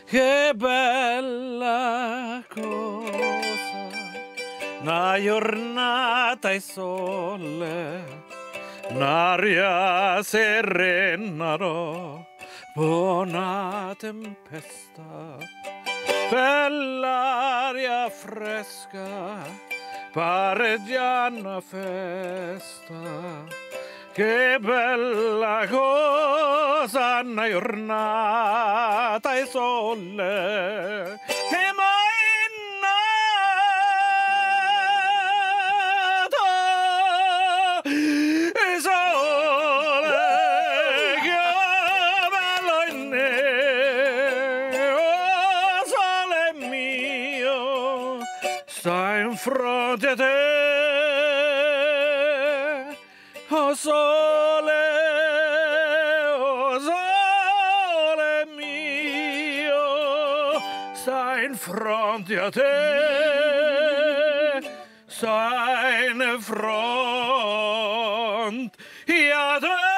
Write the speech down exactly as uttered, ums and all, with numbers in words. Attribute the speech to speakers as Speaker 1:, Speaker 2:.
Speaker 1: Che bella cosa, una giornata e sole, un'aria serena, buona tempesta, bell'aria fresca, pare già una festa. Che bella cosa, una giornata e sole, che mai nato e sole, che bello è nero, oh, sole mio, sta in fronte a te. Oh sole, oh sole mio, sta in fronte a te, sta in fronte a te.